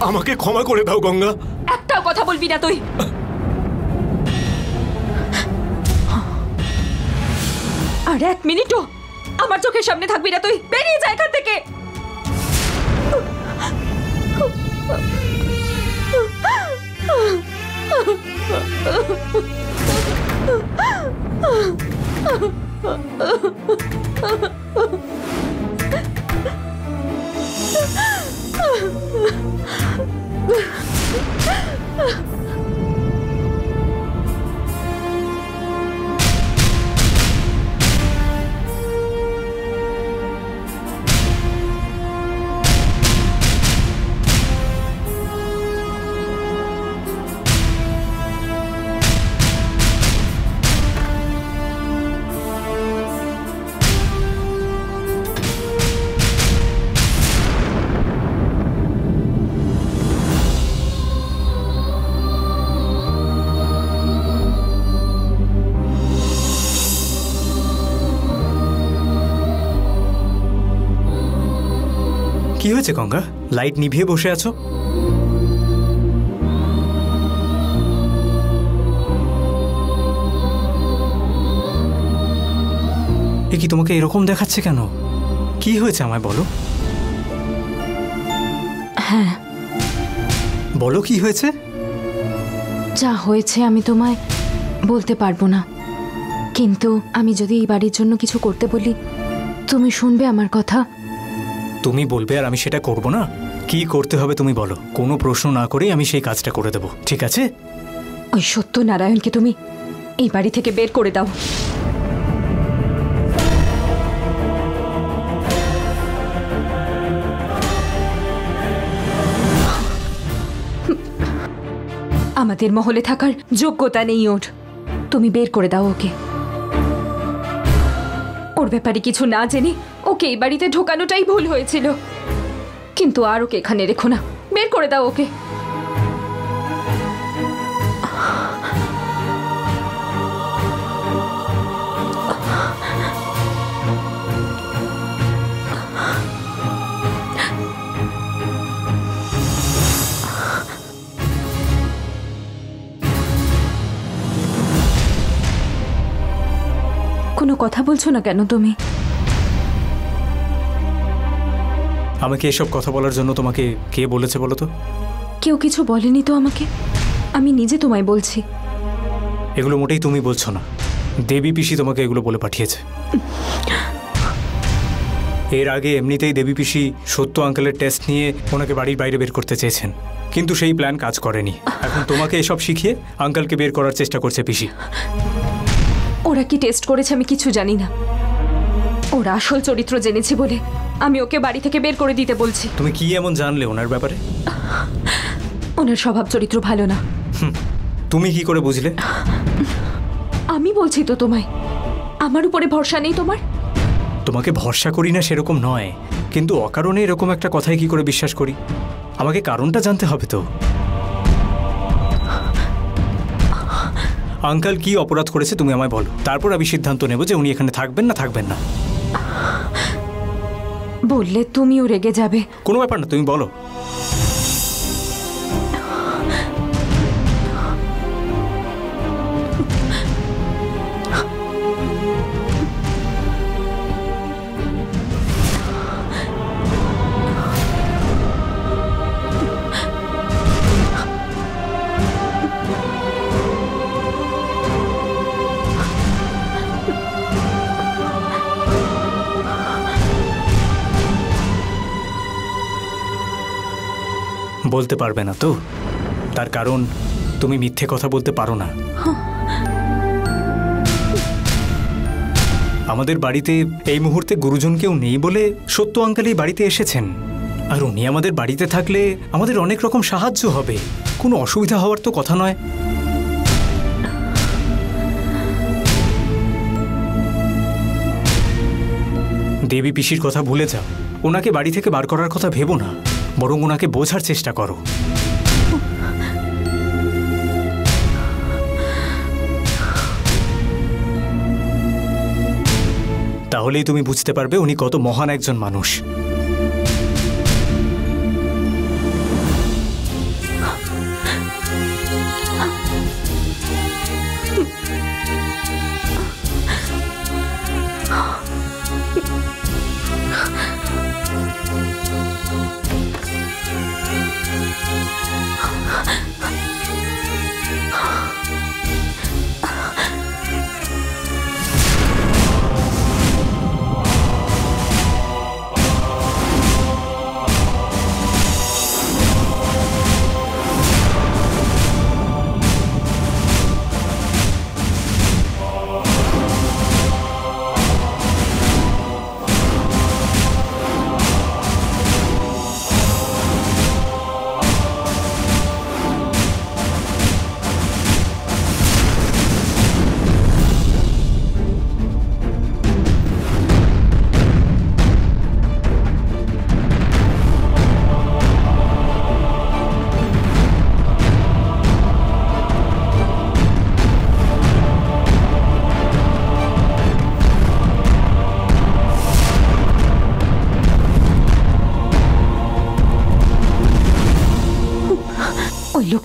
আমাকে ক্ষমা করে দাও গঙ্গা। একটাও কথা বলবি না তুই। আর এক মিনিটও আমার চোখের সামনে থাকবি না তুই। বেরিয়ে যা এখান থেকে। কি হয়েছে গঙ্গা? লাইট নিভিয়ে বসে আছো? এ কি তোমাকে এরকম দেখাচ্ছে কেন? কি হয়েছে আমায় বলো। হ্যাঁ বলো কি হয়েছে। যা হয়েছে আমি তোমায় বলতে পারবো না, কিন্তু আমি যদি এই বাড়ির জন্য কিছু করতে বলি তুমি শুনবে আমার কথা? তুমি বলবে আর আমি সেটা করব না? কি করতে হবে তুমি বলো, কোনো প্রশ্ন না করেই আমি সেই কাজটা করে দেব, ঠিক আছে? ওই সত্যনারায়ণকে তুমি এই বাড়ি থেকে বের করে দাও। আমাদের মহলে থাকার যোগ্যতা নেই ওর। তুমি বের করে দাও ওকে। ওর ব্যাপারে কিছু না জেনে ওকে এই বাড়িতে ঢোকানোটাই ভুল হয়েছিল, কিন্তু আর ওকে এখানে রেখো না। বের করে দাও ওকে। কোনো কথা বলছো না কেন তুমি? আমাকে এসব কথা বলার জন্য তোমাকে কে বলেছে বলো তো? কেউ কিছু বলেনি তো আমাকে, আমি নিজে তোমায় বলছি। এগুলো মোটেই তুমি বলছো না, দেবী পিসি তোমাকে এগুলো বলে পাঠিয়েছে। এর আগে এমনিতেই দেবী পিসি সত্য আঙ্কেলের টেস্ট নিয়ে ওনাকে বাড়ির বাইরে বের করতে চেয়েছেন, কিন্তু সেই প্ল্যান কাজ করেনি। এখন তোমাকে এসব শিখিয়ে আঙ্কেলকে বের করার চেষ্টা করছে পিসি। ওরা কি টেস্ট করেছে আমি কিছু জানি না। ওরা আসল চরিত্র জেনেছে বলে আমি ওকে বাড়ি থেকে বের করে দিতে বলছি। তুমি কি এমন জানলে ওনার ব্যাপারে? ওনার স্বভাব চরিত্র ভালো না। তুমি কি করে বুঝলে? আমি বলছি তো তোমায়, আমার উপরে ভরসা নেই তোমার? তোমাকে ভরসা করি না সেরকম নয়, কিন্তু অকারণে এরকম একটা কথাই কি করে বিশ্বাস করি? আমাকে কারণটা জানতে হবে তো। আঙ্কেল কি অপরাধ করেছে তুমি আমায় বলো, তারপর আমি সিদ্ধান্ত নেব যে উনি এখানে থাকবেন না থাকবেন না। বললে তুমিও রেগে যাবে। কোনো ব্যাপার না, তুমি বলো। বলতে পারবে না তো, তার কারণ তুমি মিথ্যে কথা বলতে পারো না। আমাদের বাড়িতে এই মুহূর্তে গুরুজন কেউ নেই বলে সত্য আঙ্কেল এই বাড়িতে এসেছেন, আর উনি আমাদের বাড়িতে থাকলে আমাদের অনেক রকম সাহায্য হবে, কোনো অসুবিধা হওয়ার তো কথা নয়। দেবী পিসির কথা ভুলে যাও, ওনাকে বাড়ি থেকে বার করার কথা ভেবো না, বরং ওনাকে বোঝার চেষ্টা করো। তাহলেই তুমি বুঝতে পারবে উনি কত মহান একজন মানুষ।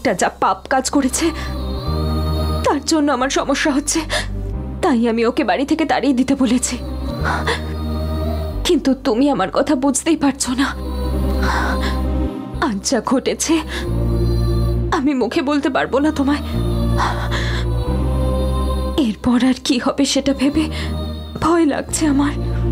একটা যা পাপ কাজ করেছে তার জন্য আমার সমস্যা হচ্ছে, তাই আমি ওকে বাড়ি থেকে তাড়িয়ে দিতে বলেছি। কিন্তু তুমি আমার কথা বুঝতেই পারছো না। আজ যা ঘটেছে আমি মুখে বলতে পারবো না তোমায়। এরপর আর কি হবে সেটা ভেবে ভয় লাগছে আমার।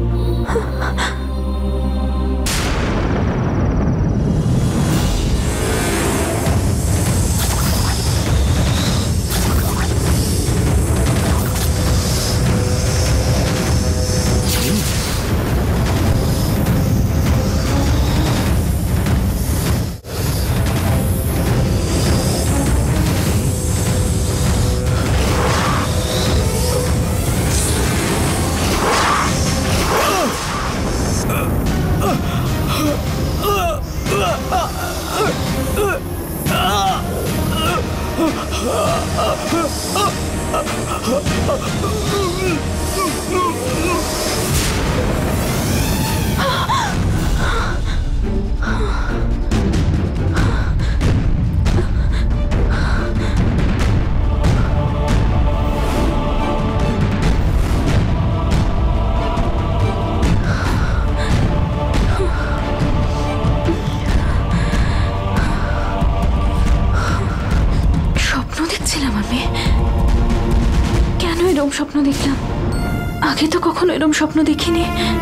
স্বপ্ন দেখলাম, আগে তো কখনো এরকম স্বপ্ন দেখিনি।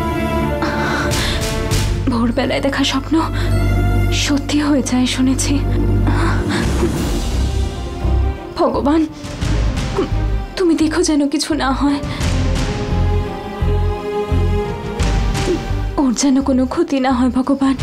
ভোরবেলায় দেখা স্বপ্ন সত্যি হয়ে যায় শুনেছি। ভগবান, তুমি দেখো যেন কিছু না হয়, ওর যেন কোনো ক্ষতি না হয় ভগবান।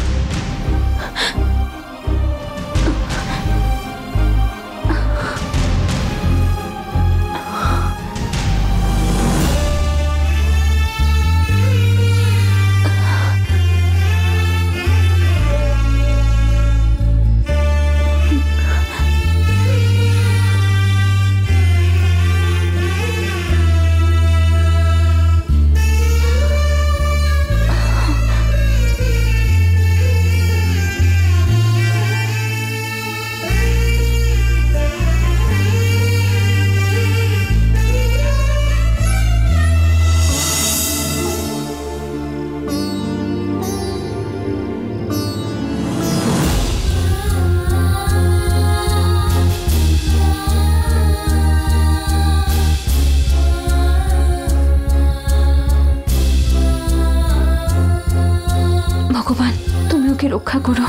ভগবান, তুমি ওকে রক্ষা করো।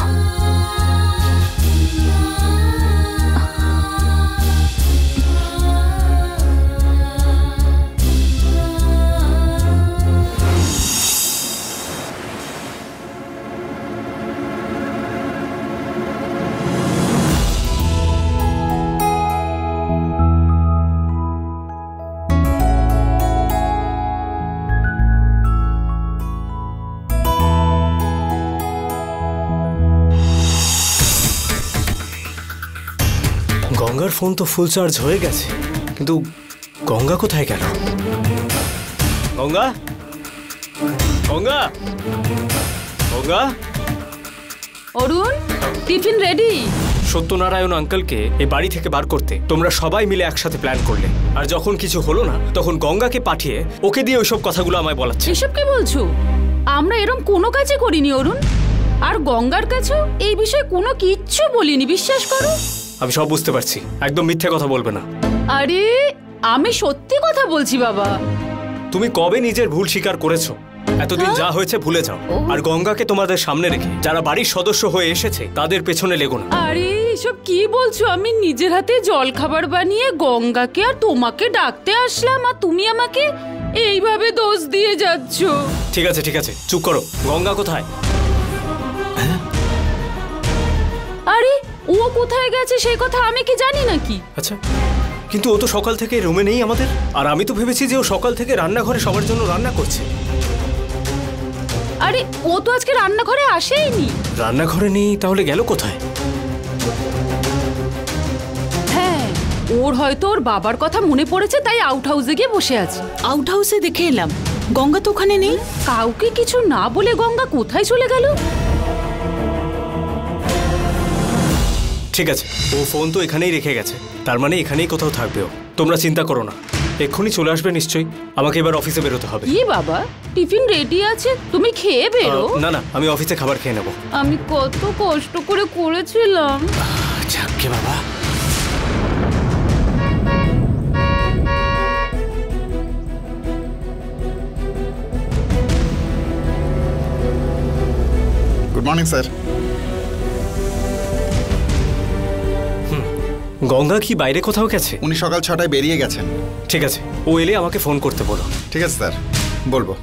গঙ্গার ফোন তো ফুল চার্জ হয়ে গেছে, কিন্তু গঙ্গা কোথায় গেল? গঙ্গা, গঙ্গা, গঙ্গা। Arun, tiffin ready. সত্যনারায়ণ আঙ্কেলকে এই বাড়ি থেকে বার করতে তোমরা সবাই মিলে একসাথে প্ল্যান করলে, আর যখন কিছু হলো না তখন গঙ্গাকে পাঠিয়ে ওকে দিয়ে ওইসব কথাগুলো আমায় বলাচ্ছে। এসব কি বলছো? আমরা এরকম কোনো কাজই করিনি অরুণ, আর গঙ্গার কাছেও এই বিষয়ে কোনো কিচ্ছু বলিনি, বিশ্বাস করো। আমি সব বুঝতে পারছি, একদম মিথ্যে কথা বলবে না। আরে আমি সত্যি কথা বলছি বাবা। তুমি কবে নিজের ভুল স্বীকার করেছো? এতদিন যা হয়েছে ভুলে যাও, আর গঙ্গাকে তোমাদের সামনে রেখে যারা বাড়ির সদস্য হয়ে এসেছে তাদের পেছনে লেগো না। আরে এসব কি বলছো? আমি নিজের হাতে জল খাবার বানিয়ে গঙ্গাকে আর তোমাকে ডাকতে আসলাম, আর তুমি আমাকে এইভাবে দোষ দিয়ে যাচ্ছ। ঠিক আছে ঠিক আছে, চুপ করো। গঙ্গা কোথায়? আরে ও কোথায় গেছে সেই কথা আমি কি জানি নাকি? আচ্ছা, কিন্তু ও তো সকাল থেকে রুমে নেই আমাদের, আর আমি তো ভেবেছি যে ও সকাল থেকে রান্নাঘরে সবার জন্য রান্না করছে। আরে ও তো আজকে রান্নাঘরে আসেইনি। রান্নাঘরে নেই তাহলে গেল কোথায়? হ্যাঁ, ওর হয়তো ওর বাবার কথা মনে পড়েছে, তাই আউট হাউসে গিয়ে বসে আছে। আউট হাউসে দেখে এলাম, গঙ্গা তো ওখানে নেই। কাউকে কিছু না বলে গঙ্গা কোথায় চলে গেল? ঠিক আছে, ও ফোন তো এখানেই রেখে গেছে, তার মানে এখানেই কোথাও থাকবে ও। তোমরা চিন্তা করো না, এক্ষুনি চলে আসবে নিশ্চয়ই। আমাকে এবার অফিসে বেরোতে হবে। কি বাবা, টিফিন রেডি আছে, তুমি খেয়ে বেরো। না না, আমি অফিসে খাবার খেয়ে নেবো। আমি কত কষ্ট করে করেছিলাম। যাকে বাবা। Good morning sir. গঙ্গা কি বাইরে কোথাও গেছে? উনি সকাল 6টায় বেরিয়ে গেছেন। ঠিক আছে, ও এলে আমাকে ফোন করতে বলো। ঠিক আছে স্যার, বলবো।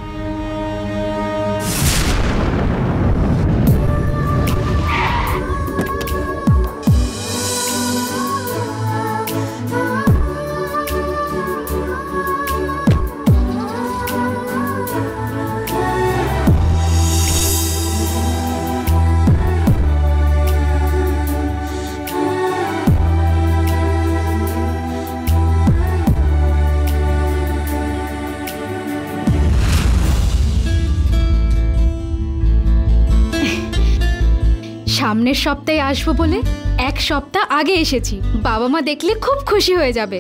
সামনের সপ্তাহে আসবো বলে 1 সপ্তাহ আগে এসেছি। বাবা মা দেখলে খুব খুশি হয়ে যাবে।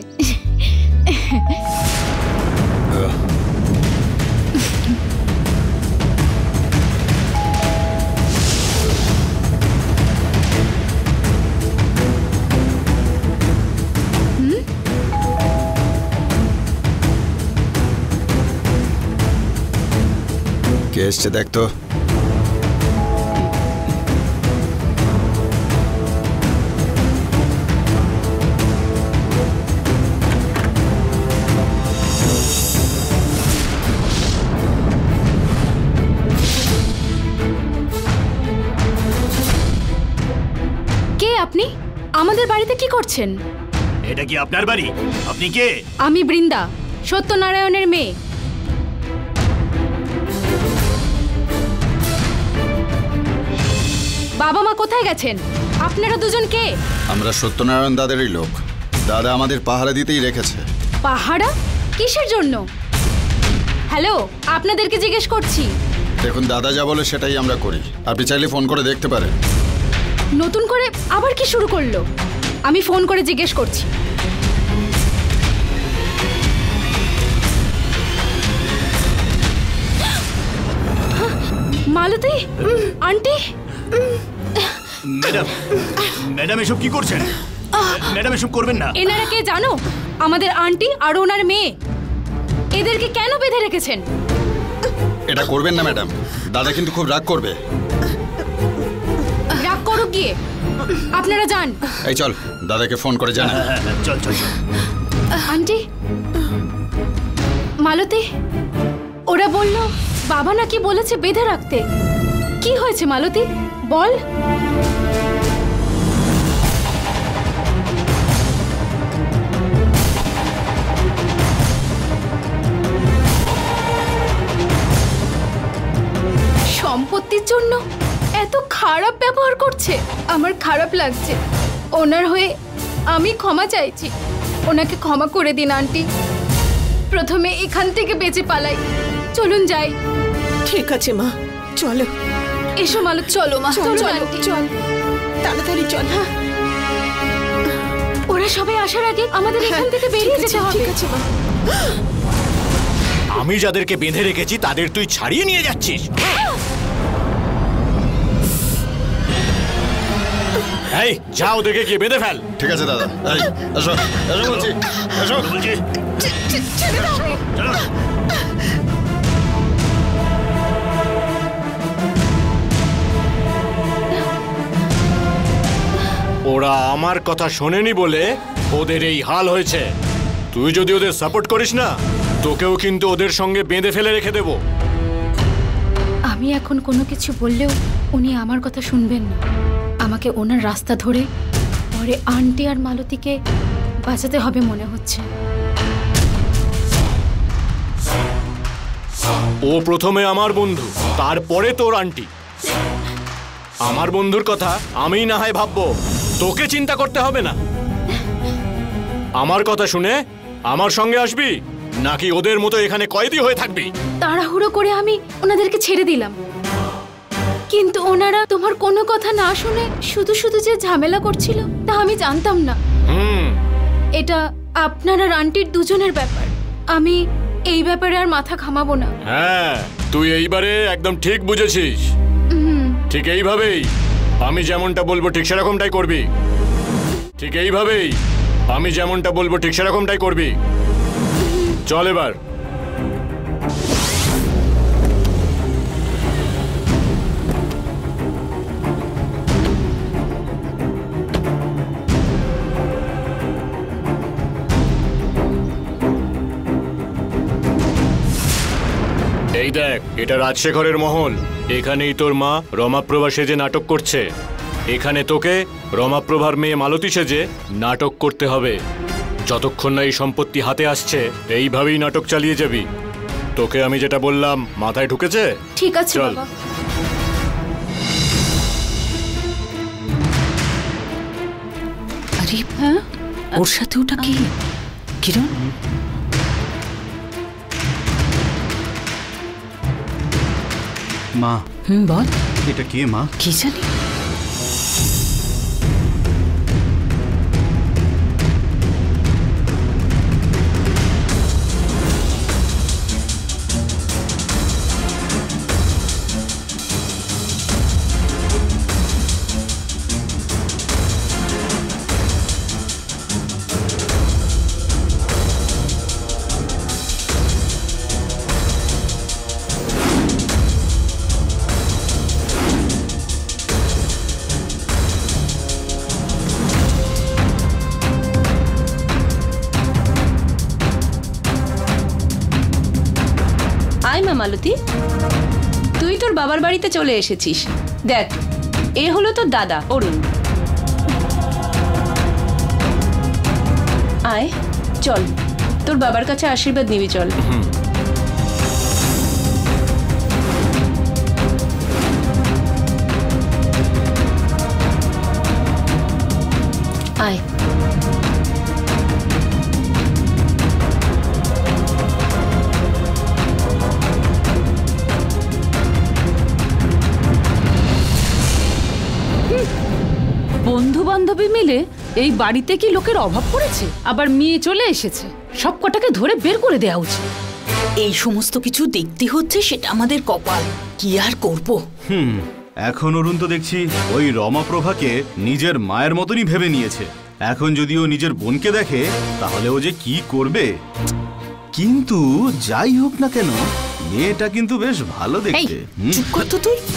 কে এসছে দেখ তো। আপনি আমাদের বাড়িতে কি করছেন? এটা কি আপনার বাড়ি? আপনি কে? আমি বৃন্দা, সত্যনারায়ণের মেয়ে। বাবা মা কোথায় গেছেন? আপনারা দুজন কে? আমরা সত্যনারায়ণ দাদেরই লোক। দাদা আমাদের পাহারা দিতেই রেখেছে। পাহারা? কিসের জন্য? হ্যালো, আপনাদেরকে জিজ্ঞেস করছি। দেখুন, দাদা যা বলে সেটাই আমরা করি। আপনি চাইলে ফোন করে দেখতে পারেন। নতুন করে আবার কি শুরু করলো? আমি ফোন করে জিজ্ঞেস করছি। মালতী আন্টি। ম্যাডাম, ম্যাডাম এসব কি করছেন? ম্যাডাম এসব করবেন না। এনারা কে জানো? আমাদের আন্টি আর ওনার মেয়ে। এদেরকে কেন বেঁধে রেখেছেন? এটা করবেন না ম্যাডাম, দাদা কিন্তু খুব রাগ করবে। রাগ করুক গিয়ে, আপনারা যান। এই চল, দাদাকে ফোন করে জানা। চল চল চল। আন্টি, মালতী, ওরা বলল বাবা নাকি বলেছে বেঁধে রাখতে। কি হয়েছে মালতী, বল। সম্পত্তির জন্য এত খারাপ ব্যবহার করছে, আমার খারাপ লাগছে। ওনার হয়ে আমি ক্ষমা চাইছি, ওনাকে ক্ষমা করে দিন আন্টি। প্রথমে এখান থেকে বেঁচে পালাই, চলুন যাই। ঠিক আছে মা, চলো। এসো মালতী, চলো মা, চল চলো চল আন্টি। চল, তাড়াতাড়ি চল। ওরা সবাই আসার আগে আমাদের এখান থেকে বেরিয়ে যেতে হবে। ঠিক আছে মা। আমি যাদেরকে বেঁধে রেখেছি তাদের তুই ছাড়িয়ে নিয়ে যাচ্ছিস? এই যা, ওদেরকে গিয়ে বেঁধে ফেল। ঠিক আছে দাদা, এই এসো, এসো বলছি, এসো বলছি। চলো। ওরা আমার কথা শোনেনি বলে ওদের এই হাল হয়েছে। তুই যদি ওদের সাপোর্ট করিস না, তোকেও কিন্তু ওদের সঙ্গে বেঁধে ফেলে রেখে দেব। আমি এখন কোনো কিছু বললেও উনি আমার কথা শুনবেন না। আমাকে ওনার রাস্তা ধরে পরে আন্টি আর মালতীকে বাঁচাতে হবে মনে হচ্ছে। ও প্রথমে আমার বন্ধু, তারপরে তোর আন্টি। আমার বন্ধুর কথা আমি না হয় ভাববো, তোকে চিন্তা করতে হবে না। আমার কথা শুনে আমার সঙ্গে আসবি, নাকি ওদের মতো এখানে কয়েদি হয়ে থাকবি? তাড়াহুড়ো করে আমি ওনাদেরকে ছেড়ে দিলাম। কিন্তু ওনারা তোমার কোনো কথা না শুনে শুধু শুধু যে ঝামেলা করছিল তা আমি জানতাম না। এটা আপনার আর আন্টির দুজনের ব্যাপার। আমি এই ব্যাপারে আর মাথা ঘামাবো না। হ্যাঁ, তুই এইবারে একদম ঠিক বুঝেছিস। ঠিক এইভাবেই আমি যেমনটা বলবো ঠিক সেরকমটাই করবি। ঠিক এইভাবেই আমি যেমনটা বলবো ঠিক সেরকমটাই করবি। চল এবার। এই দেখ, এটা রাজশেখরের মহল। এখানেই তোর মা রমাপ্রভা সেজে নাটক করছে। এখানে তোকে রমাপ্রভার মেয়ে মালতী সেজে নাটক করতে হবে। যতক্ষণ না এই সম্পত্তি হাতে আসছে এইভাবেই নাটক চালিয়ে যাবি। তোকে আমি যেটা বললাম মাথায় ঢুকেছে? ঠিক আছে চল। বাবা। আরে হ্যাঁ, ওর সাথে ওটা কি? কিরণ, মা। বল। এটা কে মা? কি জানি। আয় মা মালতী, তুই তোর বাবার বাড়িতে চলে এসেছিস। দেখ, এ হলো তোর দাদা অরুণ। আয় চল, তোর বাবার কাছে আশীর্বাদ নিবি। চল। আয়। বন্ধু বান্ধবী মিলে এই বাড়িতে কি লোকের অভাব পড়েছে? আবার মেয়ে চলে এসেছে, সব কটাকে ধরে বের করে দেওয়া উচিত। এই সমস্ত কিছু দেখতে হচ্ছে, সেটা আমাদের কপাল, কি আর করব। এখন অরুণ তো দেখছি ওই রমাপ্রভাকে নিজের মায়ের মতনই ভেবে নিয়েছে। এখন যদি ও নিজের বোনকে দেখে তাহলে ও যে কি করবে। কিন্তু যাই হোক না কেন, মেয়েটা কিন্তু বেশ ভালো দেখতে। চুপ কর তো তুই।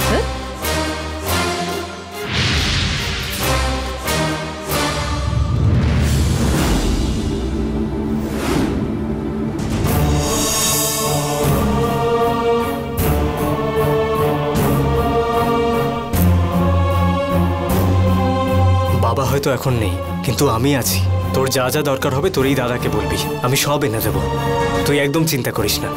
বাবা হয়তো এখন নেই, কিন্তু আমি আছি। তোর যা যা দরকার হবে তোর এই দাদাকে বলবি, আমি সব এনে দেবো। তুই একদম চিন্তা করিস না।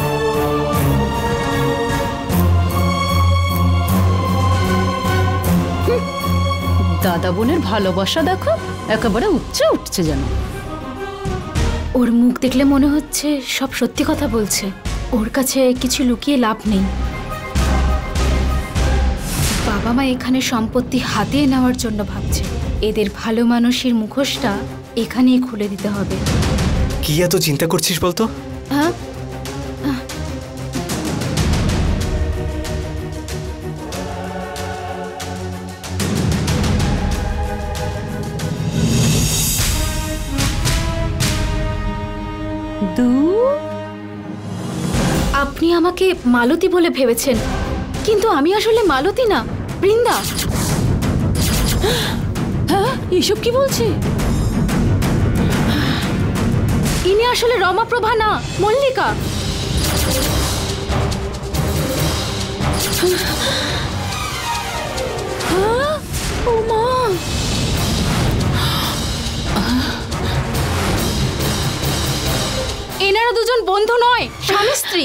দাদা বোনের ভালোবাসা দেখো, একেবারে উঠছে উঠছে যেন। ওর মুখ দেখলে মনে হচ্ছে সব সত্যি কথা বলছে। ওর কাছে কিছু লুকিয়ে লাভ নেই। বাবা মা এখানে সম্পত্তি হাতিয়ে নেওয়ার জন্য ভাবছে। এদের ভালো মানুষের মুখোশটা এখানেই খুলে দিতে হবে। কি এত চিন্তা করছিস বলতো? হ্যাঁ, আপনি আমাকে মালতী বলে ভেবেছেন, কিন্তু আমি আসলে মালতী না, বৃন্দা। হ্যাঁ, এইসব কি বলছে? ইনি আসলে রমাপ্রভা না, মল্লিকা। ও মা, এনারা দুজন বন্ধু নয়, স্বামী স্ত্রী।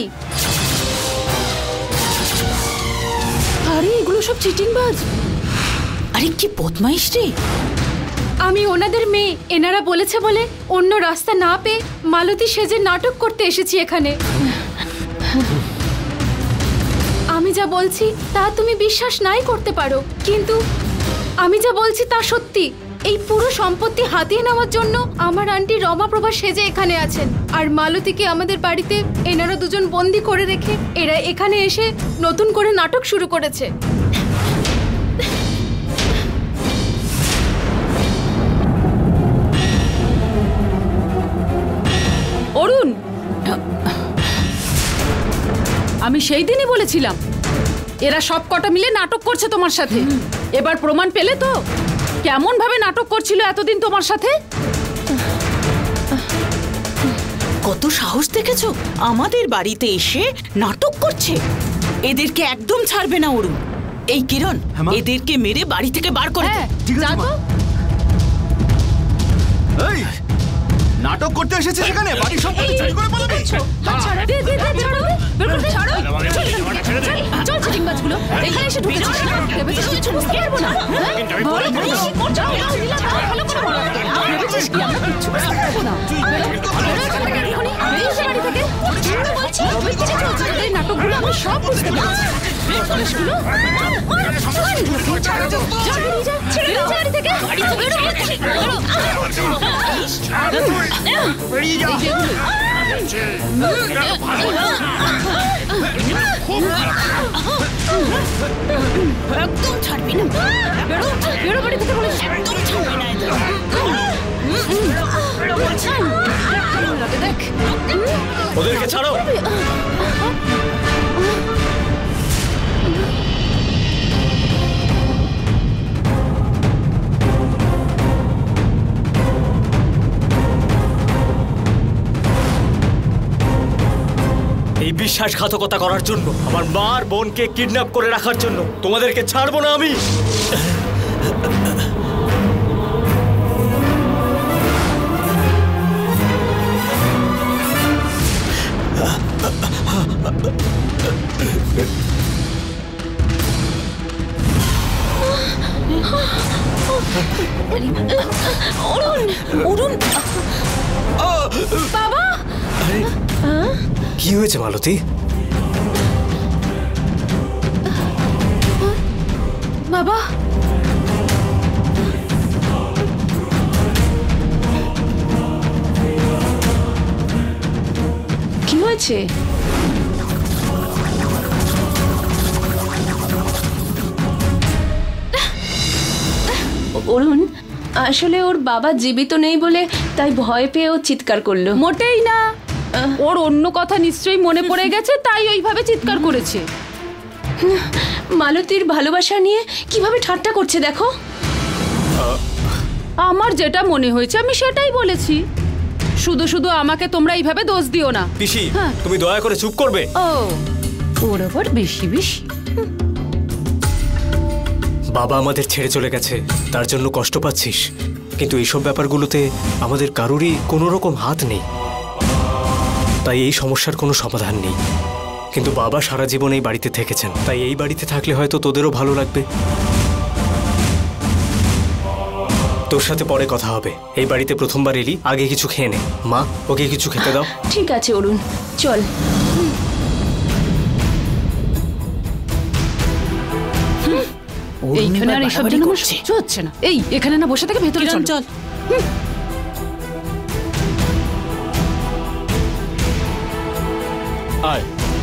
আরে এগুলো সব চিটিংবাজ। আরে কি বদমাইশ রে। আমি ওনাদের মেয়ে। এনারা বলেছে বলে অন্য রাস্তা না পেয়ে মালতী সেজে নাটক করতে এসেছি এখানে। আমি আমি যা বলছি তা তুমি বিশ্বাস নাই করতে পারো, কিন্তু আমি যা বলছি তা সত্যি। এই পুরো সম্পত্তি হাতিয়ে নেওয়ার জন্য আমার আন্টি রমাপ্রভা সেজে এখানে আছেন, আর মালতীকে আমাদের বাড়িতে এনারা দুজন বন্দি করে রেখে এরা এখানে এসে নতুন করে নাটক শুরু করেছে। অরুণ, আমি সেই দিনই বলেছিলাম এরা সব কটা মিলে নাটক করছে তোমার সাথে। এবার প্রমাণ পেলে তো কেমন ভাবে নাটক করছিল এতদিন তোমার সাথে। কত সাহস দেখেছো, আমাদের বাড়িতে এসে নাটক করছে। এদেরকে একদম ছাড়বে না অরুণ। এই কিরণ, এদেরকে মেরে বাড়ি থেকে বার করে দে। এই নাটক করতে এসেছে এখানে, বাড়ির সম্পত্তি চুরি করে পালাবে। চল চিটিংবাজগুলো, এখানে এসে ঢুকেছিস না? ভেবেছিস কিছু বুঝতে পারবো না? ভেবেছিস কি আমরা কিচ্ছু বুঝতে পারবো না? এই নাটকগুলো আমি সব বুঝতে পেরেছি। একদম ছাড়বি না, বেরো বাড়ি থেকে বলে একদম ছাড়বি না এদের। দেখ ওদেরকে ছাড়ো। এই বিশ্বাসঘাতকতা করার জন্য, আমার মার বোনকে কিডন্যাপ করে রাখার জন্য তোমাদেরকে ছাড়বো না আমি। বাবা, কি হয়েছে মালতী? বাবা, কি হয়েছে? অরুণ, আসলে ওর বাবা জীবিত নেই বলে তাই ভয় পেয়ে ও চিৎকার করলো। মোটেই না, ওর অন্য কথা নিশ্চয়ই মনে পড়ে গেছে, তাই ওইভাবে চিৎকার করেছে। মালতীর ভালোবাসা নিয়ে কিভাবে ঠাট্টা করছে দেখো। আমার যেটা মনে হয়েছে আমি সেটাই বলেছি। শুধু শুধু আমাকে তোমরা এইভাবে দোষ দিও না। পিসি, তুমি দয়া করে চুপ করবে। ও, ওর আবার বেশি বেশি। বাবা আমাদের ছেড়ে চলে গেছে, তার জন্য কষ্ট পাচ্ছিস, কিন্তু এইসব ব্যাপারগুলোতে আমাদের কারোরই কোনো রকম হাত নেই, তাই এই সমস্যার কোনো সমাধান নেই। কিন্তু বাবা সারা জীবন এই বাড়িতে থেকেছেন, তাই এই বাড়িতে থাকলে হয়তো তোদেরও ভালো লাগবে। তোর সাথে পরে কথা হবে। এই বাড়িতে প্রথমবার এলি, আগে কিছু খেয়ে নে। মা, ওকে কিছু খেতে দাও। ঠিক আছে অরুণ, চল। এইখানে আর এসব জন্য আমার সহ্য হচ্ছে না। এই এখানে না বসে থেকে ভেতরে চল। চল। আয়।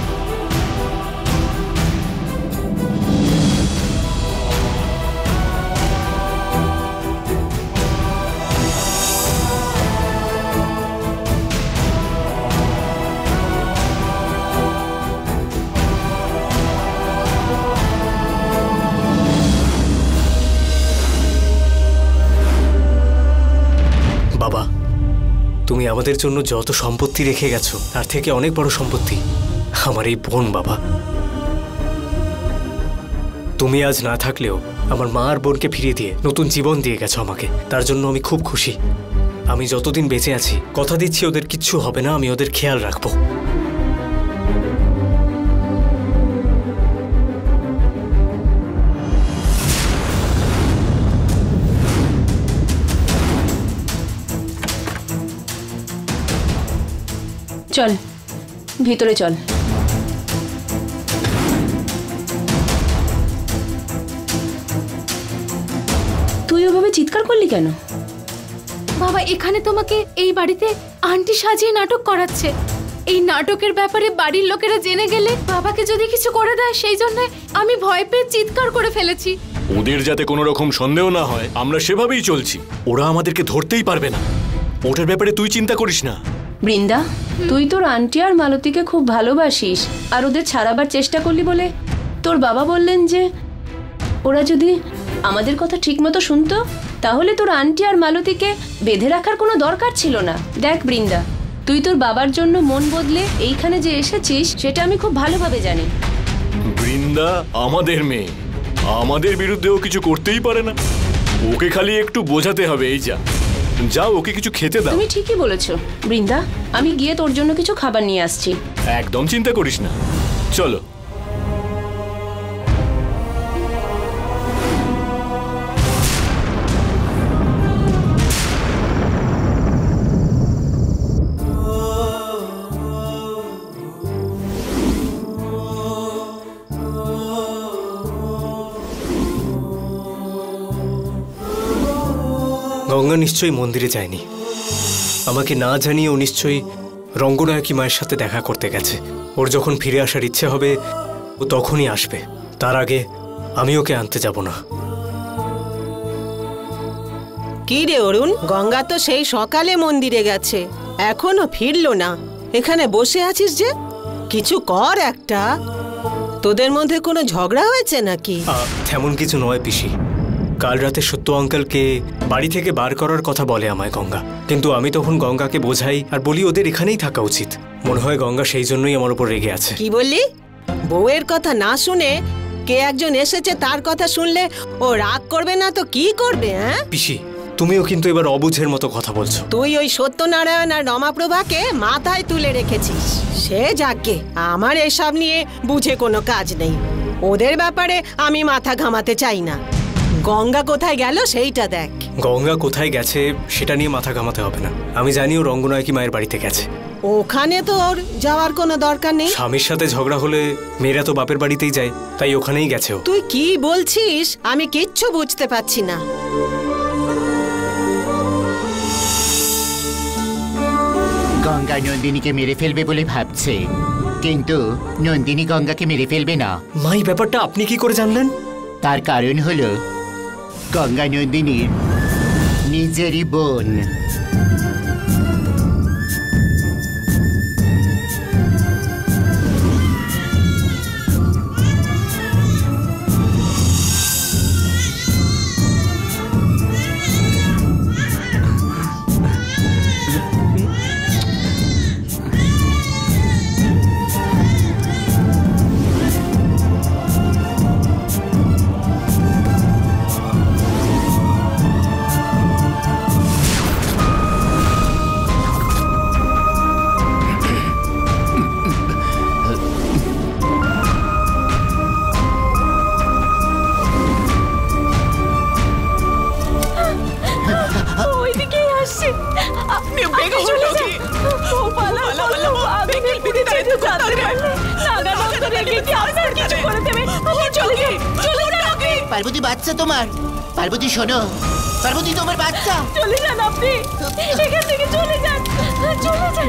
বাবা, তুমি আমাদের জন্য যত সম্পত্তি রেখে গেছো তার থেকে অনেক বড় সম্পত্তি আমার এই বোন। বাবা, তুমি আজ না থাকলেও আমার মা আর বোনকে ফিরিয়ে দিয়ে নতুন জীবন দিয়ে গেছো আমাকে, তার জন্য আমি খুব খুশি। আমি যতদিন বেঁচে আছি কথা দিচ্ছি ওদের কিচ্ছু হবে না, আমি ওদের খেয়াল রাখবো। চল ভিতরে চল। তুই ওভাবে চিৎকার করলি কেন? বাবা এখানে তোমাকে এই বাড়িতে আন্টি সাজিয়ে নাটক করাচ্ছে। এই নাটকের ব্যাপারে বাড়ির লোকেরা জেনে গেলে বাবাকে যদি কিছু করে দেয়, সেই জন্য আমি ভয় পেয়ে চিৎকার করে ফেলেছি। ওদের যাতে কোনো রকম সন্দেহ না হয় আমরা সেভাবেই চলছি। ওরা আমাদেরকে ধরতেই পারবে না, ওটার ব্যাপারে তুই চিন্তা করিস না। বৃন্দা, তুই তোর আন্টি আর মালতীকে খুব ভালোবাসিস, আর ওদের ছাড়াবার চেষ্টা করলি বলে তোর বাবা বললেন যে ওরা যদি আমাদের কথা ঠিকমতো শুনতো তাহলে তোর আন্টি আর মালতীকে বেঁধে রাখার কোনো দরকার ছিল না। দেখ বৃন্দা, তুই তোর বাবার জন্য মন বদলে এইখানে যে এসেছিস সেটা আমি খুব ভালোভাবে জানি। বৃন্দা আমাদের মেয়ে, আমাদের বিরুদ্ধে ও কিছু করতেই পারে না। ওকে খালি একটু বোঝাতে হবে। এই যাও ওকে কিছু খেতে দাও। তুমি ঠিকই বলেছো বৃন্দা, আমি গিয়ে তোর জন্য কিছু খাবার নিয়ে আসছি। একদম চিন্তা করিস না, চলো। গঙ্গা নিশ্চয়ই মন্দিরে যায়নি। আমাকে না জানিয়ে ও নিশ্চয়ই রঙ্গনায়কী মায়ের সাথে দেখা করতে গেছে। ওর যখন ফিরে আসার ইচ্ছে হবে ও তখনই আসবে। তার আগে আমি ওকে আনতে যাব না। কি রে অরুণ, গঙ্গা তো সেই সকালে মন্দিরে গেছে, এখনো ফিরলো না। এখানে বসে আছিস যে? কিছু কর একটা। তোদের মধ্যে কোনো ঝগড়া হয়েছে নাকি? তেমন কিছু নয় পিসি। কাল রাতে সত্য আঙ্কেলকে বাড়ি থেকে বার করার কথা বলে আমায় গঙ্গা, কিন্তু আমি তখন গঙ্গাকে বোঝাই আর বলি ওদের এখানেই থাকা উচিত। মনে হয় গঙ্গা সেই জন্যই আমার উপর রেগে আছে। কি বললি? বউয়ের কথা না শুনে কে একজন এসেছে তার কথা শুনলে ও রাগ করবে না তো কি করবে? হ্যাঁ পিসি, তুমিও কিন্তু এবার অবুঝের মতো কথা বলছো। তুই ওই সত্যনারায়ণ আর রমাপ্রভাকে মাথায় তুলে রেখেছিস। সে যাকে, আমার এসব নিয়ে বুঝে কোনো কাজ নেই। ওদের ব্যাপারে আমি মাথা ঘামাতে চাই না। গঙ্গা কোথায় গেল সেইটা দেখ। গঙ্গা কোথায় গেছে সেটা নিয়ে মাথা ঘামাতে হবে না। আমি জানি ও রঙ্গনায়কী মায়ের বাড়িতে গেছে। ওখানে তো ওর যাওয়ার কোনো দরকার নেই। স্বামীর সাথে ঝগড়া হলে মেয়েরা তো বাপের বাড়িতেই যায়, তাই ওখানেই গেছে ও। তুই কি বলছিস আমি কিচ্ছু বুঝতে পারছি না। গঙ্গা নন্দিনীকে মেরে ফেলবে বলে ভাবছে, কিন্তু নন্দিনী গঙ্গাকে মেরে ফেলবে না। মাই, ব্যাপারটা আপনি কি করে জানলেন? তার কারণ হলো গঙ্গা নন্দিনীর নিজেরই বোন। পার্বতী বাচ্চা তোমার। পার্বতী শোনো, পার্বতী তোমার বাচ্চা। চলে যান আপনি, এখান থেকে চলে যান, চলে যান।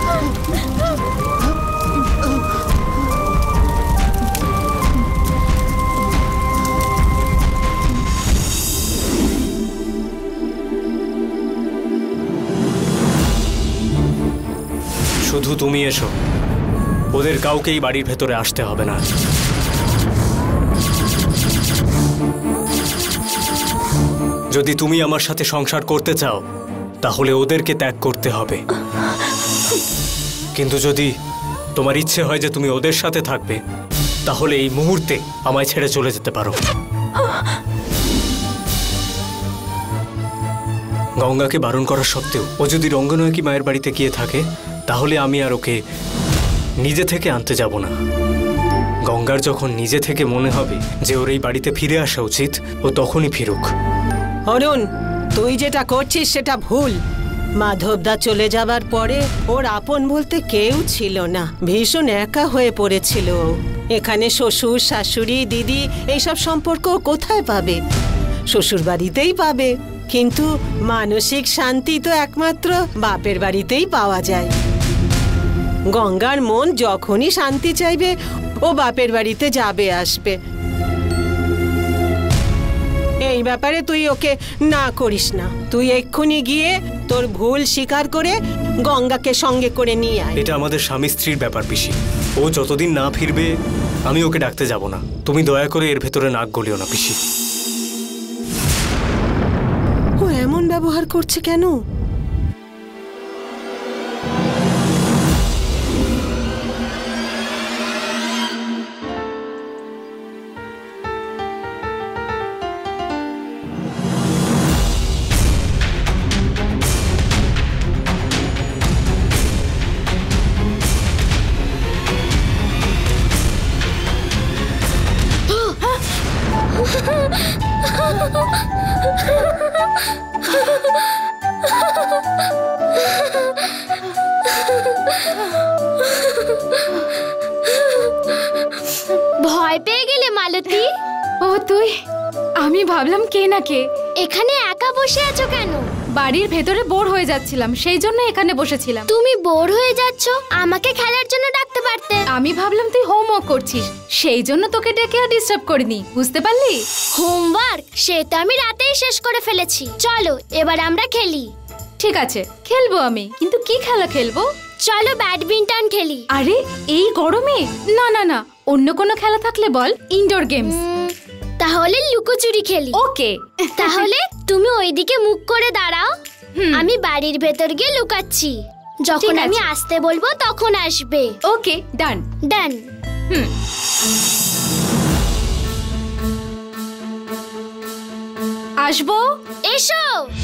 শুধু তুমি এসো, ওদের কাউকেই বাড়ির ভেতরে আসতে হবে না। যদি তুমি আমার সাথে সংসার করতে চাও তাহলে ওদেরকে ত্যাগ করতে হবে, কিন্তু যদি তোমার ইচ্ছে হয় যে তুমি ওদের সাথে থাকবে তাহলে এই মুহূর্তে আমায় ছেড়ে চলে যেতে পারো। গঙ্গাকে বারণ করা সত্ত্বেও ও যদি রঙ্গনায়কী মায়ের বাড়িতে গিয়ে থাকে তাহলে আমি আর ওকে নিজে থেকে আনতে যাব না। গঙ্গার যখন নিজে থেকে মনে হবে যে ওর এই বাড়িতে ফিরে আসা উচিত, ও তখনই ফিরুক। অরুণ, তুই যেটা করছিস সেটা ভুল। মাধবদা চলে যাবার পরে ওর আপন বলতে কেউ ছিল না, ভীষণ একা হয়ে পড়েছিল। এখানে শ্বশুর, শাশুড়ি, দিদি এইসব সম্পর্ক কোথায় পাবে? শ্বশুর বাড়িতেই পাবে, কিন্তু মানসিক শান্তি তো একমাত্র বাপের বাড়িতেই পাওয়া যায়। গঙ্গার মন যখনই শান্তি চাইবে ও বাপের বাড়িতে যাবে আসবে। এই ব্যাপারে তুই ওকে না করিস না। তুই এক্ষুনি গিয়ে তোর ভুল স্বীকার করে গঙ্গাকে সঙ্গে করে নিয়ে আয়। এটা আমাদের স্বামী স্ত্রীর ব্যাপার পিসি। ও যতদিন না ফিরবে আমি ওকে ডাকতে যাব না। তুমি দয়া করে এর ভেতরে নাক গলিও না পিসি। ও এমন ব্যবহার করছে কেন? ভয় পেয়ে গেলে মালতী? ও তুই? আমি ভাবলাম কে না কে। এখানে একা বসে আছো কেন? বাড়ির ভেতরে বোর হয়ে যাচ্ছিলাম, সেই জন্য এখানে বসেছিলাম। তুমি বোর হয়ে যাচ্ছ, আমাকে খেলার জন্য ডাকতে পারতে। আমি ভাবলাম তুই হোমওয়ার্ক করছিস, সেই জন্য তোকে ডেকে আর ডিস্টার্ব করিনি, বুঝতে পারলি? হোমওয়ার্ক সে তো আমি রাতেই শেষ করে ফেলেছি। চলো এবার আমরা খেলি। ঠিক আছে খেলবো আমি, কিন্তু কি খেলা খেলবো? চলো ব্যাডমিন্টন খেলি। আরে এই গরমে? না না না, অন্য কোনো খেলা থাকলে বল। Indoor games. তাহলে লুকোচুরি খেলি। ওকে। তাহলে তুমি ওইদিকে মুখ করে দাঁড়াও, আমি বাড়ির ভেতর গিয়ে লুকাচ্ছি। যখন আমি আসতে বলবো তখন আসবে। ওকে ডান। ডান। আসবো। এসো।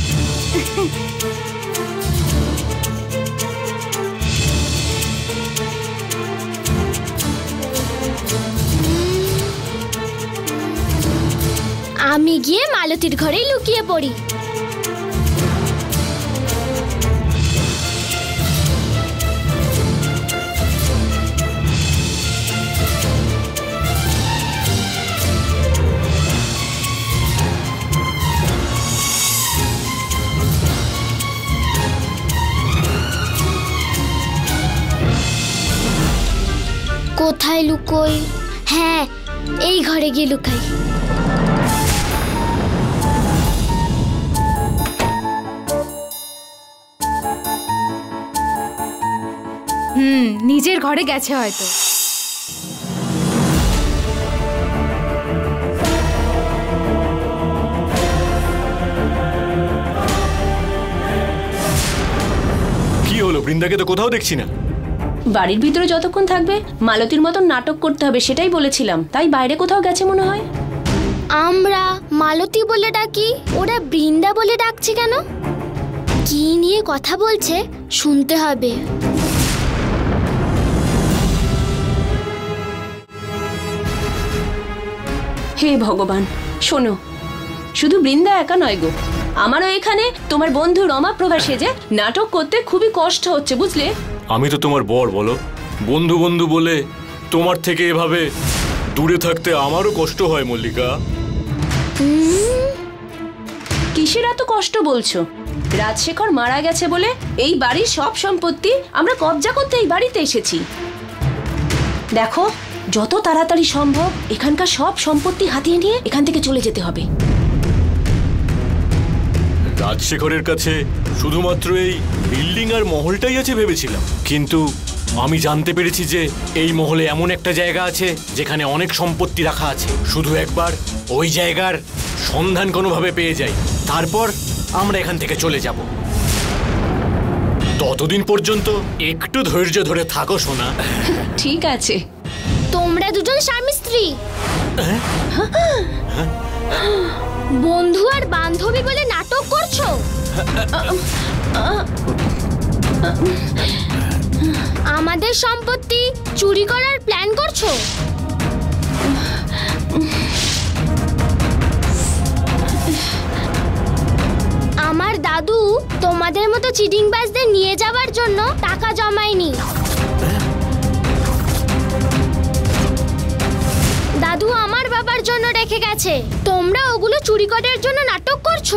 আমি গিয়ে মালতীর ঘরে লুকিয়ে পড়ি। কোথায় লুকোই? হ্যাঁ, এই ঘরে গিয়ে লুকাই। নিজের ঘরে গেছে হয়তো। কি হলো? বৃন্দাকে তো কোথাও দেখছি না। বাড়ির ভিতরে যতক্ষণ থাকবে মালতীর মতন নাটক করতে হবে, সেটাই বলেছিলাম। তাই বাইরে কোথাও গেছে মনে হয়। আমরা মালতী বলে ডাকি, ওরা বৃন্দা বলে ডাকছে কেন? কি নিয়ে কথা বলছে শুনতে হবে। হে ভগবান, শোনো, শুধু বৃন্দা একা নয় গো, আমারও এখানে তোমার বন্ধু রমা প্রভা সেজে নাটক করতে খুবই কষ্ট হচ্ছে, বুঝলে? আমি তো তোমার বর, বলো। বন্ধু বন্ধু বলে তোমার থেকে এভাবে দূরে থাকতে আমারও কষ্ট হয় মল্লিকা। কিসের এত কষ্ট বলছো? রাজশেখর মারা গেছে বলে এই বাড়ির সব সম্পত্তি আমরা কবজা করতে এই বাড়িতে এসেছি। দেখো, যত তাড়াতাড়ি সম্ভব এখানকার সব সম্পত্তি হাতিয়ে নিয়ে এখান থেকে চলে যেতে হবে। রাজশেখরের কাছে শুধুমাত্র এই বিল্ডিং আর মহলটাই আছে ভেবেছিলাম, কিন্তু আমি জানতে পেরেছি যে এই মহলে এমন একটা জায়গা আছে যেখানে অনেক সম্পত্তি রাখা আছে। শুধু একবার ওই জায়গার সন্ধান কোনোভাবে পেয়ে যাই, তারপর আমরা এখান থেকে চলে যাব। ততদিন পর্যন্ত একটু ধৈর্য ধরে থাকো সোনা। ঠিক আছে। তোমরা দুজন স্বামী স্ত্রী, বন্ধু আর বান্ধবী বলে নাটক করছো। আমাদের সম্পত্তি চুরি করার প্ল্যান করছো। আমার দাদু তোমাদের মতো চিটিংবাজদের নিয়ে যাওয়ার জন্য টাকা জমায়নি। দাদু আমার বাবার জন্য রেখে রেখে গেছে। তোমরা ওগুলো চুরি করার জন্য নাটক করছো।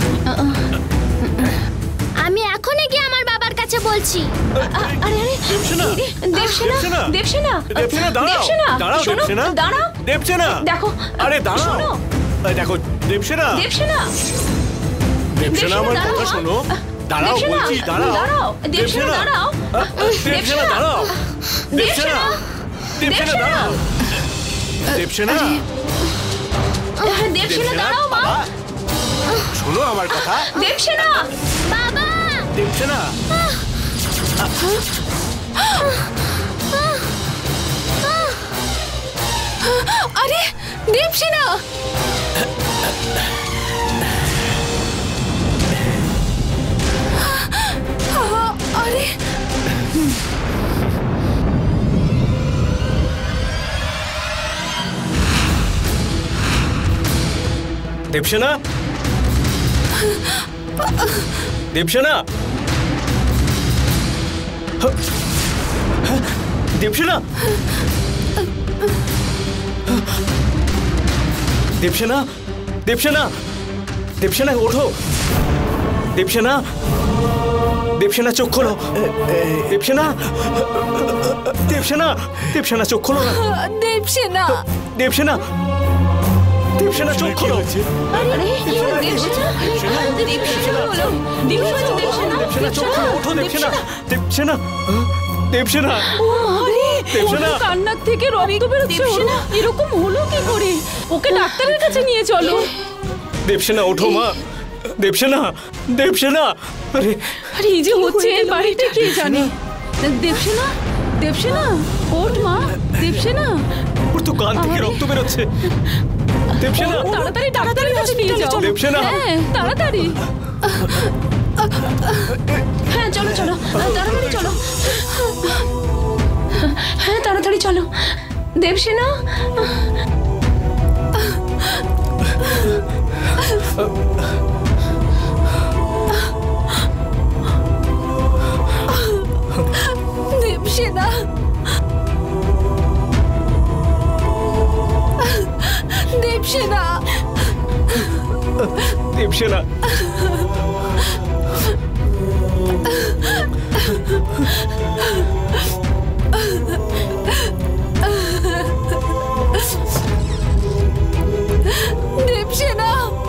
আমি এখনই গিয়ে আমার বাবার কাছে বলছি। আরে আরে দেবসেনা, দেবসেনা দেবসেনা দেবসেনা দাঁড়াও, দাঁড়াও দেবসেনা, দাঁড়াও দেবসেনা, দেখো, আরে দাঁড়াও, শোনো। এই দেখো দেবসেনা, দেবসেনা দেবসেনা আমার দাঁড়াও, কথা শোনো, দাঁড়াও দেবসেনা, বলছি, দাঁড়াও, দাঁড়াও, দেবসেনা দাঁড়াও, দেবসেনা দাঁড়াও, দেবসেনা, দেবসেনা দাঁড়াও, দেবসেনা, দেবসেনা দাঁড়াও মা, শোনো আমার কথা, দেবসেনা, বাবা, দেবসেনা, আরে দেবসেনা, আরে দেবসেনা, দেবসেনা, দেবসেনা, দেবসেনা, দেবসেনা, দেবসেনা ওঠো, দেবসেনা, দেবসেনা চোখ খোলো, দেবসেনা, দেবসেনা, দেবসেনা চোখ খোলো না, দেবসেনা, দেবসেনা, দেবসেনা চোখ খোলো, আরে দেবসেনা, দেবসেনা বলো, দেবসেনা চোখ খোলো, ওঠো দেবসেনা, দেবসেনা, দেবসেনা, আরে দেবসেনা, ওর কান্নার থেকে রক্ত বেরোচ্ছে। দেবসেনা। এরকম হলো কি করে? ওকে ডাক্তারের কাছে নিয়ে চলো। দেবসেনা ওঠো মা, দেবসেনা, দেবসেনা, আরে আরে এই যে হচ্ছে এই বাড়িটা কে জানে? দেবসেনা, দেবসেনা ওঠ মা, দেবসেনা, ওর তো কান থেকে রক্ত বেরোচ্ছে, দেবসেনা, তাড়াতাড়ি ডাক্তারের কাছে নিয়ে যাও। দেবসেনা। হ্যাঁ তাড়াতাড়ি। হ্যাঁ চলো চলো, তাড়াতাড়ি চলো, হ্যাঁ তাড়াতাড়ি চলো, Devasena, Devasena, Devasena, Devasena, Devasena,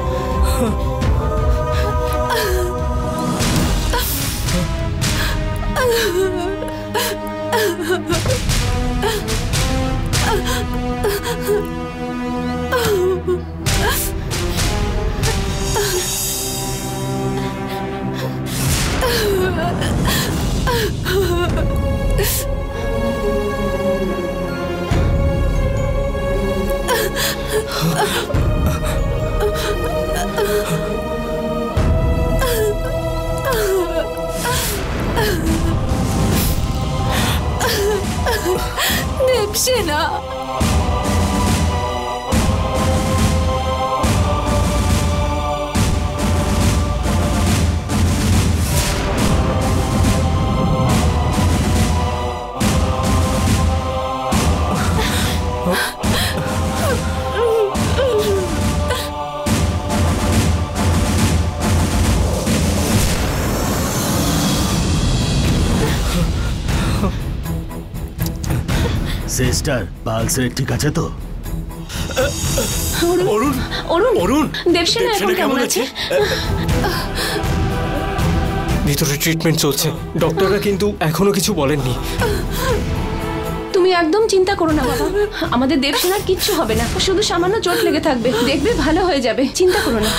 Devasena, sister pulse rate ঠিক আছে তো? অরুণ, অরুণ, অরুণ, দেবসেনা এখন কেমন আছে? ভিতরে ট্রিটমেন্ট চলছে, ডক্টররা কিন্তু এখনো কিছু বলেননি। তুমি একদম চিন্তা করো না বাবা, আমাদের দেবসেনার কিচ্ছু হবে না, শুধু সামান্য চোট লেগে থাকবে, দেখবে ভালো হয়ে যাবে, চিন্তা করো না।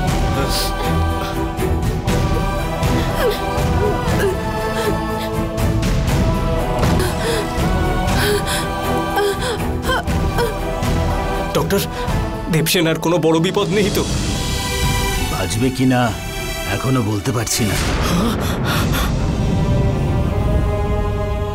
ডক্টর, দেবসেনার কোনো বড় বিপদ নেই তো? বাঁচবে কিনা এখনো বলতে পারছি না।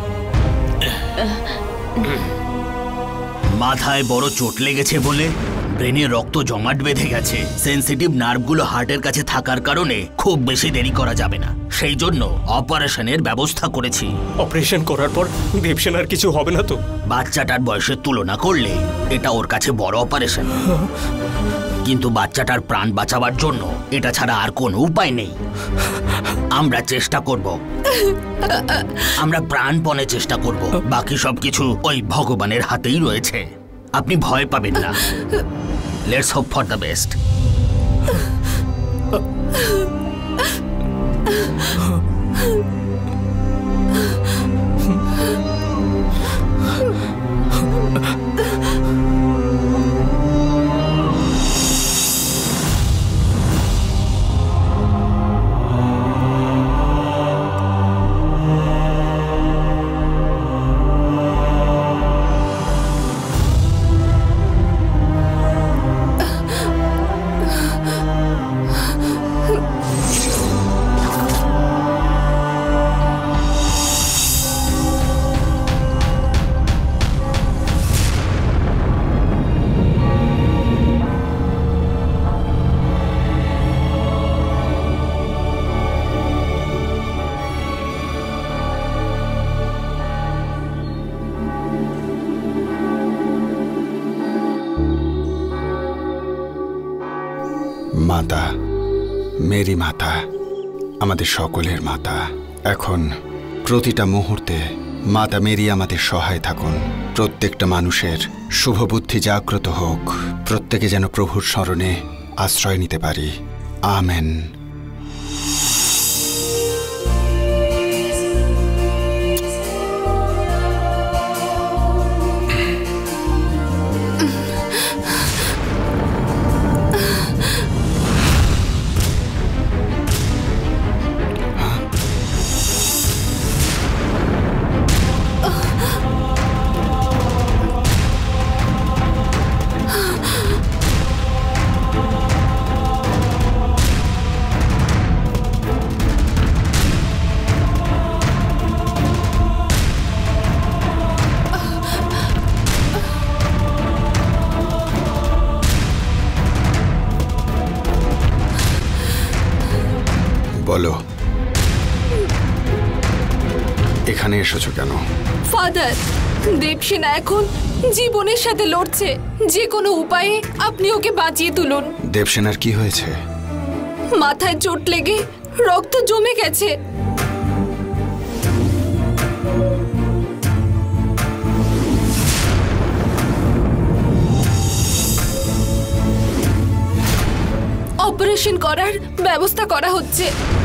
মাথায় বড় চোট লেগেছে বলে ব্রেনে রক্ত জমাট বেঁধে গেছে। সেনসিটিভ নার্ভগুলো হার্টের কাছে থাকার কারণে খুব বেশি দেরি করা যাবে না। সেই জন্য অপারেশনের ব্যবস্থা করেছি। অপারেশন করার পর দেবসেনার কিছু হবে না তো? বাচ্চাটার বয়সের তুলনা করলে এটা ওর কাছে বড় অপারেশন, কিন্তু বাচ্চাটার প্রাণ বাঁচাবার জন্য এটা ছাড়া আর কোনো উপায় নেই। আমরা চেষ্টা করব, আমরা প্রাণপণে চেষ্টা করব। বাকি সবকিছু ওই ভগবানের হাতেই রয়েছে। আপনি ভয় পাবেন না। Let's hope for the best. মাতা, মেরি মাতা, আমাদের সকলের মাতা, এখন প্রতিটা মুহূর্তে মাতা মেরি আমাদের সহায় থাকুন। প্রত্যেকটা মানুষের শুভ বুদ্ধি জাগ্রত হোক, প্রত্যেকে যেন প্রভুর শরণে আশ্রয় নিতে পারি। আমেন। বলো, এখানে এসেছো কেন? ফাদার, দেবসেনা এখন জীবনের সাথে লড়ছে। যে কোনো উপায়ে আপনি ওকে বাঁচিয়ে তুলুন। দেবসেনার কি হয়েছে? মাথায় চোট লেগে রক্ত জমে গেছে। অপারেশন করার ব্যবস্থা করা হচ্ছে।